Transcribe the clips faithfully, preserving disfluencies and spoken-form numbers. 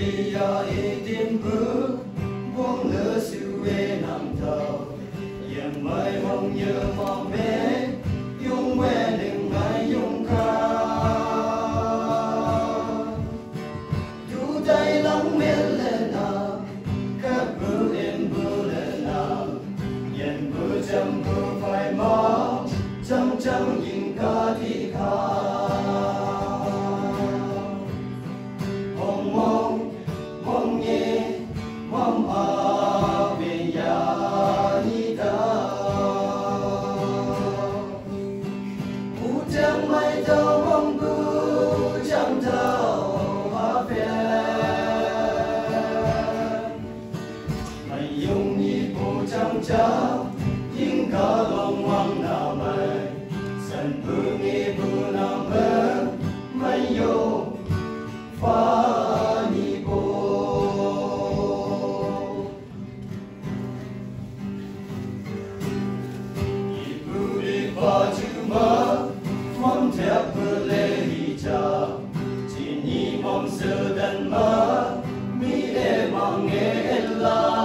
đi ở tiên bước buông lửa siêu về nằm thờ yên mới mong nhớ mong bé dung quen đừng mãi dung ca chú tay lắng mến lên nào các bữa em bữa lên nào yên bữa chăm bữa phải mơ chăm chăm nhìn ca thì ca những cả lòng hoang nào mày sân bữa nghe bữa nào mơ mày yêu pha ni cô ibu di pha chữ mơ mong thép bữa lê hi cha chỉ ni mong sơ đàn mơ mi e mong nghe la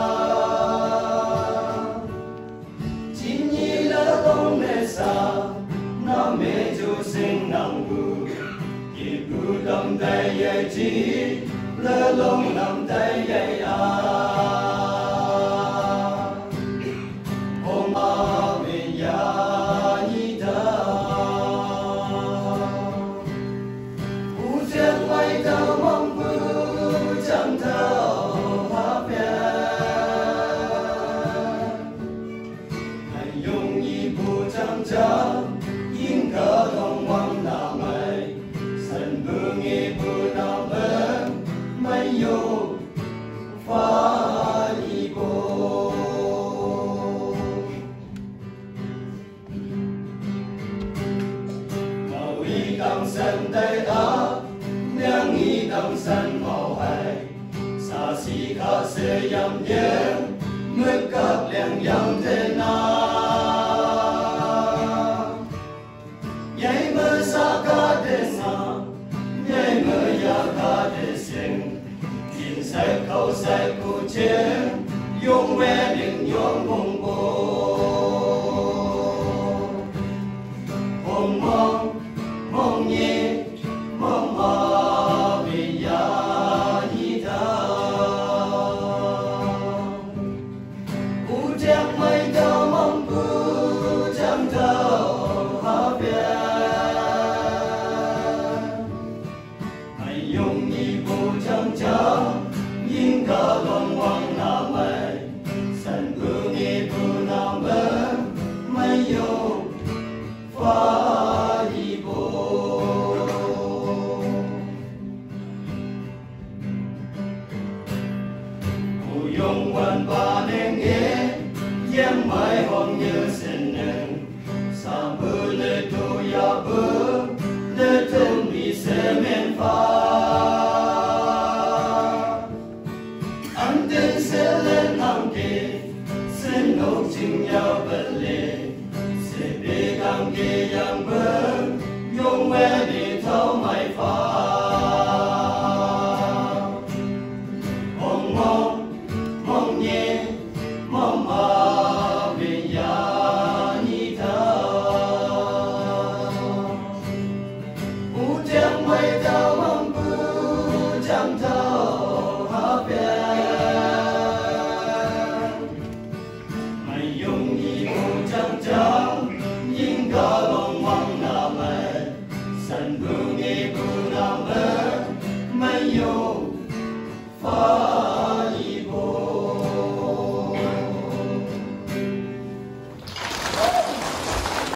mẹ chú sinh nằm bù kịp bù đâm tay dây chi lỡ lông nằm tay dây à hôm à về nhà như ta u chân quay thơ mong bù chẳng thơ hát bè hãy dùng như bù chẳng chẳng những cả lòng hoang nào mày sân bữa nghe bữa nào mơ mày yêu pha đi cô màu y cầm sân tay áo nhang y cầm sân màu hay xa xỉ khá sẽ dầm nhớ mới cất liền dầm thế nào nhảy mơ xa ca đê xa nhảy mơ ya ca đê sinh nhìn say khâu say cụ chế dùng que đừng dùng mong cô mong mong mong nhé mong mơ vì ya nhị ta cụ chém mây thơ mong cụ chém thơ hát bè dùng nhị vụ chăm chăm những cả lòng hoang nào mày sân bữa nghe bữa nào mơ mày yêu pha đi bộ cụ dùng quan ba nên nghe em mãi hồn như sinh nâng xa bữa lê tu ya bữa lê thân bị xe men pha sẽ lên nằm kề sẽ nấu chừng nhau bật lệ sẽ bê cam kề yang bơ dùng mẹ để thâu mày pha mong mong mong nhé mong mà về nhà như ta u chẳng mây tao mong bư chẳng thâu hát bè những cả lòng hoang nào mày sân bữa nghe bữa nào mơ mày yêu